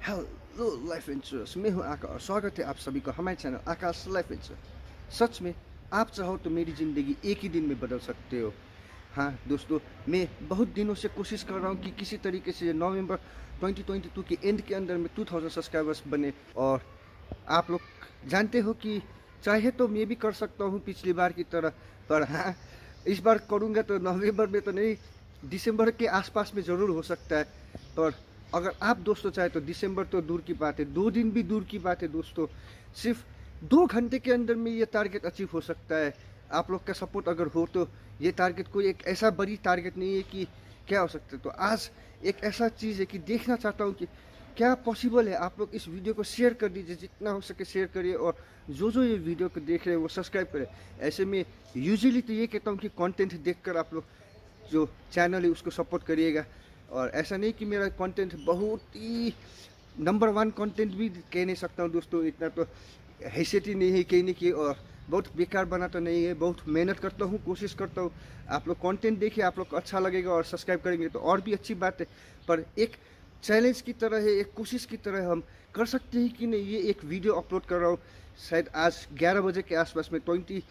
Hello life insurance, मैं हूं आकाश और स्वागत है आप सभी को हमारे चैनल आकाश लाइफ इंश्योरेंस। सच में आप चाहो तो मेरी ज़िंदगी एक ही दिन में बदल सकते हो। हाँ दोस्तों, मैं बहुत दिनों से कोशिश कर रहा हूं कि किसी तरीके से नवंबर 2022 के एंड के अंदर में 2000 सब्सक्राइबर्स बने। और आप लोग जानते हो कि चाहे तो मैं भी कर सकता हूँ पिछली बार की तरह, पर हाँ इस बार करूँगा तो नवंबर में तो नहीं, दिसंबर के आसपास में ज़रूर हो सकता है। पर अगर आप दोस्तों चाहे तो दिसंबर तो दूर की बात है, 2 दिन भी दूर की बात है दोस्तों, सिर्फ 2 घंटे के अंदर में ये टारगेट अचीव हो सकता है। आप लोग का सपोर्ट अगर हो तो ये टारगेट कोई एक ऐसा बड़ी टारगेट नहीं है कि क्या हो सकता है। तो आज एक ऐसा चीज़ है कि देखना चाहता हूँ कि क्या पॉसिबल है। आप लोग इस वीडियो को शेयर कर दीजिए, जितना हो सके शेयर करिए, और जो ये वीडियो को देख रहे हैं वो सब्सक्राइब करें। ऐसे में यूजुअली तो ये कहता हूँ कि कंटेंट देखकर आप लोग जो चैनल है उसको सपोर्ट करिएगा। और ऐसा नहीं कि मेरा कंटेंट बहुत ही नंबर 1 कंटेंट भी कह नहीं सकता हूँ दोस्तों, इतना तो हैसियत ही नहीं है कहने की, और बहुत बेकार बना तो नहीं है, बहुत मेहनत करता हूँ, कोशिश करता हूँ। आप लोग कंटेंट देखिए, आप लोग को अच्छा लगेगा और सब्सक्राइब करेंगे तो और भी अच्छी बात है। पर एक चैलेंज की तरह है, एक कोशिश की तरह हम कर सकते हैं कि नहीं। ये एक वीडियो अपलोड कर रहा हूँ शायद आज 11 बजे के आसपास में,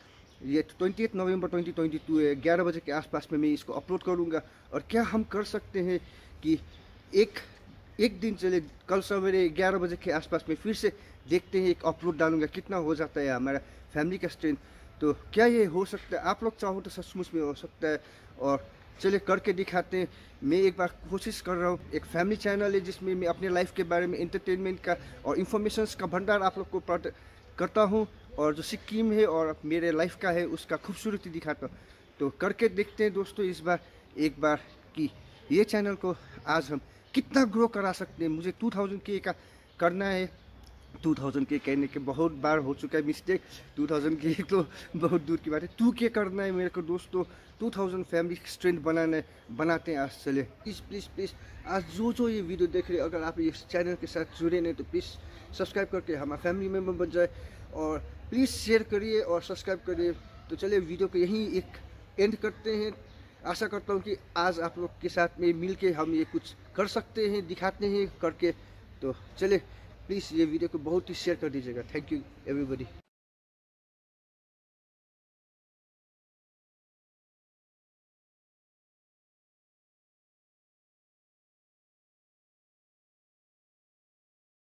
28 नवंबर 2022 है, 11 बजे के आसपास में मैं इसको अपलोड करूँगा। और क्या हम कर सकते हैं कि एक दिन चले, कल सवेरे 11 बजे के आसपास में फिर से देखते हैं, एक अपलोड डालूंगा, कितना हो जाता है हमारा फैमिली का स्ट्रेंथ। तो क्या ये हो सकता है? आप लोग चाहो तो सचमुच में हो सकता है, और चलिए करके दिखाते हैं। मैं एक बार कोशिश कर रहा हूँ, एक फैमिली चैनल है जिसमें मैं अपने लाइफ के बारे में एंटरटेनमेंट का और इन्फॉर्मेशंस का भंडार आप लोग को करता हूँ, और जो सिक्किम है और मेरे लाइफ का है उसका खूबसूरती दिखाता हूँ। तो करके देखते हैं दोस्तों इस बार एक बार कि ये चैनल को आज हम कितना ग्रो करा सकते हैं। मुझे 2000 के का करना है। 2000 के कहने के बहुत बार हो चुका है मिस्टेक, 2000 के तो बहुत दूर की बात है। 2K करना है मेरे को दोस्तों, 2000 फैमिली स्ट्रेंथ बनाना है, बनाते हैं आज। चले प्लीज़ प्लीज़ प्लीज़, आज जो ये वीडियो देख रहे हैं, अगर आप इस चैनल के साथ जुड़े नहीं तो प्लीज़ सब्सक्राइब करके हमारा फैमिली मेम्बर बन जाए, और प्लीज़ शेयर करिए और सब्सक्राइब करिए। तो चलिए वीडियो को यहीं एक एंड करते हैं। आशा करता हूँ कि आज आप लोग के साथ में मिल के हम ये कुछ कर सकते हैं, दिखाते हैं करके। तो चलिए प्लीज़ ये वीडियो को बहुत ही शेयर कर दीजिएगा। Thank you everybody.